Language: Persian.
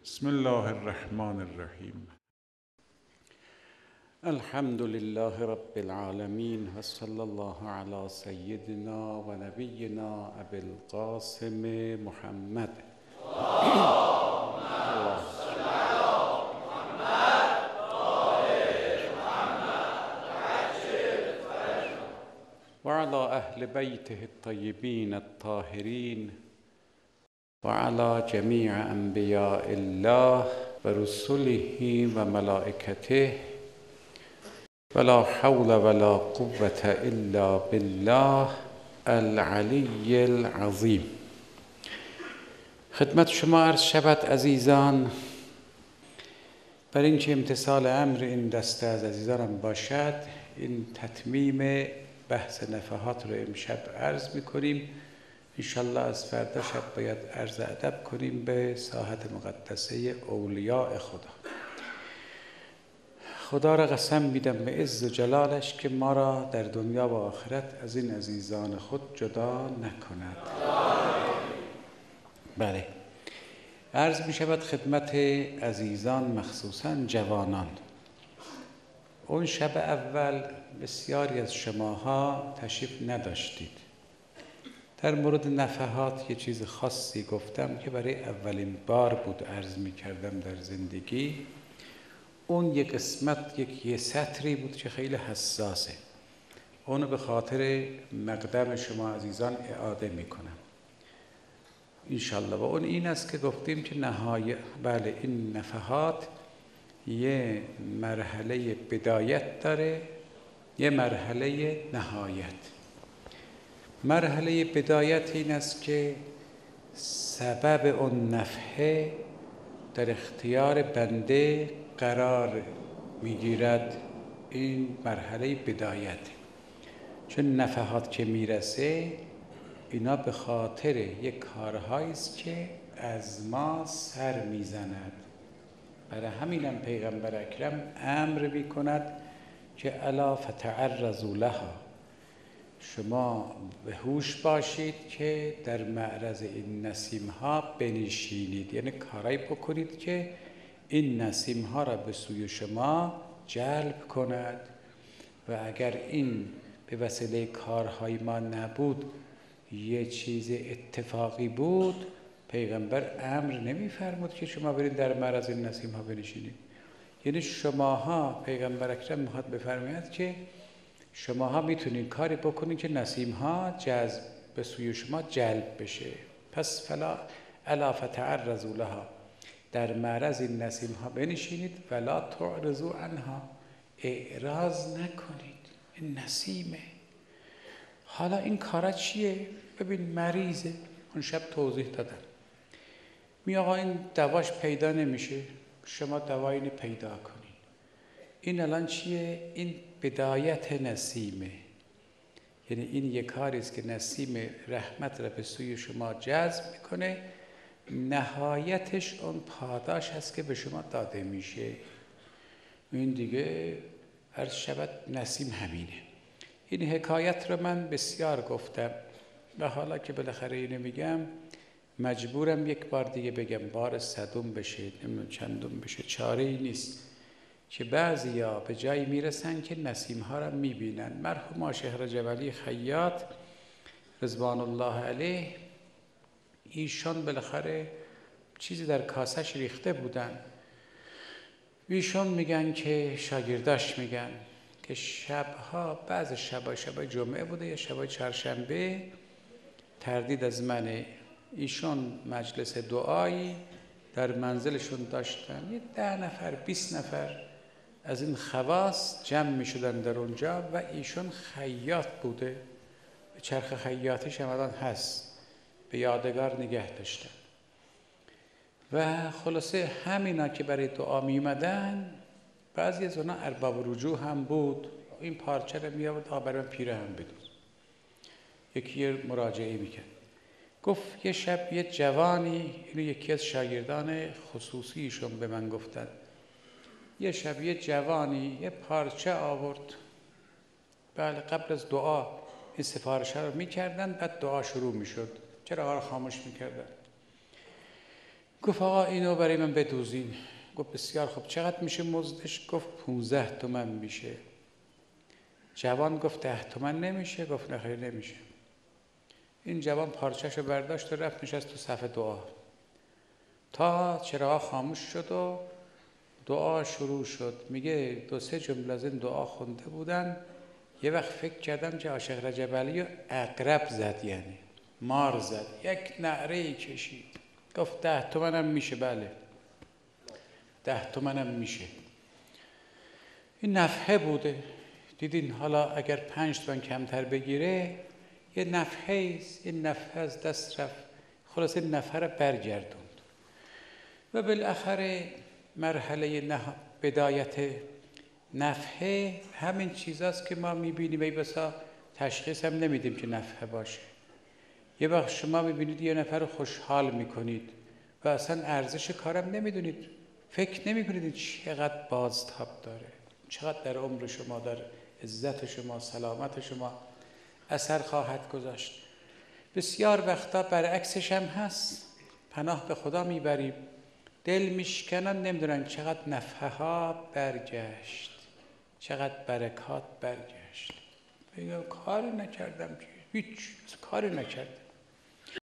بسم الله الرحمن الرحیم. الحمد لله رب العالمین و صلی الله علی سیدنا و نبینا ابی القاسم محمد. و علی اهل بیته الطیبین الطاهرین و علی جمیع انبیاء الله و رسله و ملائکته ولا حول ولا قوة الا بالله العلی العظیم. خدمت شما عرض شود عزیزان، بر اینکه امتثال امر این دسته از عزیزانم باشد، این تتمیم بحث نفحات رو امشب عرض میکنیم. انشالله از فردا شب باید عرض ادب کنیم به ساحت مقدسه اولیاء خدا. خدا را قسم میدم به عز و جلالش که ما را در دنیا و آخرت از این عزیزان خود جدا نکند. بله، عرض می شود خدمت عزیزان مخصوصا جوانان. اون شب اول بسیاری از شماها تشریف نداشتید. در مورد نفحات یه چیز خاصی گفتم که برای اولین بار بود عرض می کردم در زندگی. اون یک قسمت یه سطری بود که خیلی حساسه. اونو به خاطر مقدم شما عزیزان اعاده می کنم انشالله. و اون این است که گفتیم که بله، این نفحات یه مرحله بدایت داره، یه مرحله نهایت. مرحله بدایت این است که سبب اون نفحه در اختیار بنده قرار میگیرد. این مرحله بدایت. چون نفحات که میرسه اینا به خاطر یک کارهایی است که از ما سر میزند. برای همینم پیغمبر اکرم امر میکند که الا فتعرضوا لها، شما به هوش باشید که در معرض این نسیم ها بنشینید، یعنی کارایی بکنید که این نسیم ها را به سوی شما جلب کند. و اگر این به وسیله کارهای ما نبود، یه چیز اتفاقی بود، پیغمبر امر نمی‌فرمود که شما برید در معرض این نسیم ها بنشینید. یعنی شماها، پیغمبر اکرم میخواد بفرماید که شماها میتونید کاری بکنید که نسیم ها جذب به سوی شما جلب بشه. پس الا فتعرضوا لها، در معرض این نسیم ها بنشینید. ولا تعرضوا عنها، اعراض نکنید. این نسیمه. حالا این کارا چیه؟ ببین، مریضه. اون شب توضیح دادم. آقا این دواش پیدا نمیشه، شما دوایی پیدا کنید. این الان چیه؟ این بدایت نسیمه. یعنی این یک کاری است که نسیم رحمت را به سوی شما جذب میکنه. نهایتش اون پاداش هست که به شما داده میشه. این دیگه هر شب نسیم همینه. این حکایت رو من بسیار گفتم و حالا که بالاخره اینو میگم مجبورم یک بار دیگه بگم، بار صدوم بشه نمیدونم چندم بشه، چاره ای نیست. که بعضیا به جایی میرسن که نسیم ها را میبینن. مرحوم آشهر رجب خیاط رضوان الله علیه، ایشان بالاخره چیزی در کاسش ریخته بودن. ایشان میگن که شاگرداش میگن که شبها، بعض شبای جمعه بوده یا شبای چهارشنبه، تردید از منه، ایشان مجلس دعایی در منزلشون داشتن. یه 10 نفر 20 نفر از این خواص جمع می شدن در اونجا و ایشون خیاط بوده. به چرخ خیاطیش هم الان هست، به یادگار نگه داشتن. و خلاصه همینا که برای دعا می اومدن، بعضی از اونا ارباب رجوع هم بود. این پارچه رو می آورد، برای من پیره هم بدوز. یکی مراجعه میکرد، گفت یه شب یه جوانی، اینو یکی از شاگردان خصوصیشون به من گفتن، یه شب یه جوانی یه پارچه آورد. بله، قبل از دعا این سفارشه رو میکردن، بعد دعا شروع میشد. چرا آقا رو خاموش میکردن؟ گفت آقا اینو برای من بدوزین. گفت بسیار خوب، چقدر میشه مزدش؟ گفت 15 تومن میشه. جوان گفت 10 تومن نمیشه؟ گفت نه خیر نمیشه. این جوان پارچه‌شو برداشت و رفت نشست تو صف دعا تا چراغ خاموش شد و دعا شروع شد. میگه 2-3 جمله از این دعا خونده بودن، یه وقت فکر کردم که عاشق رجب علی عقرب زد، یعنی مار زد. یک نعره کشید گفت 10 تومنم میشه. بله 10 تومنم میشه. این نفحه بوده. دیدین حالا اگر 5 تومن کمتر بگیره یه نفحه است، این نفحه از دست رفت. خلاص این نفحه را برگردوند و بالاخره مرحله بدایت نفحه همین چیزاست که ما میبینیم. ای بسا تشخیص هم نمیدیم که نفحه باشه. یه وقت شما میبینید یه نفر رو خوشحال میکنید و اصلا ارزش کارم نمیدونید، فکر نمیکنید این چقدر بازتاب داره، چقدر در عمر شما، در عزت شما، سلامت شما اثر خواهد گذاشت. بسیار وقتا برعکسش هم هست. پناه به خدا میبریم، دل میشکنن، نمیدونن چقدر نفحه ها برگشت، چقدر برکات برگشت. میگم کاری نکردم، هیچ کاری نکردم.